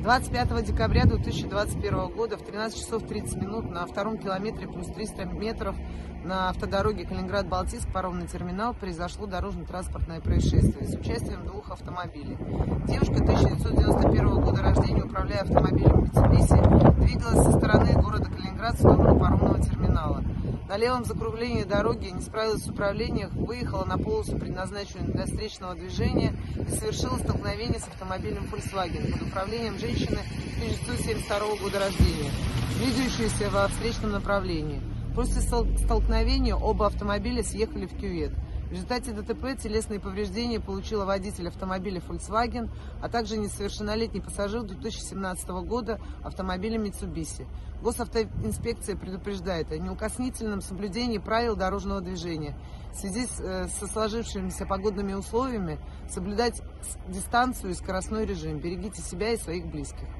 25 декабря 2021 года в 13 часов 30 минут на втором километре плюс 300 метров на автодороге Калининград-Балтийск, паромный терминал, произошло дорожно-транспортное происшествие с участием двух автомобилей. Девушка 1991 года рождения, управляя автомобилем Mitsubishi, двигалась со стороны города Калининград в сторону паромного терминала. На левом закруглении дороги не справилась с управлением, выехала на полосу, предназначенную для встречного движения, и совершила столкновение с автомобилем Volkswagen под управлением женщины 1972 года рождения, двигающейся во встречном направлении. После столкновения оба автомобиля съехали в кювет. В результате ДТП телесные повреждения получила водитель автомобиля Volkswagen, а также несовершеннолетний пассажир 2017 года автомобиля Mitsubishi. Госавтоинспекция предупреждает о неукоснительном соблюдении правил дорожного движения. В связи со сложившимися погодными условиями соблюдать дистанцию и скоростной режим. Берегите себя и своих близких.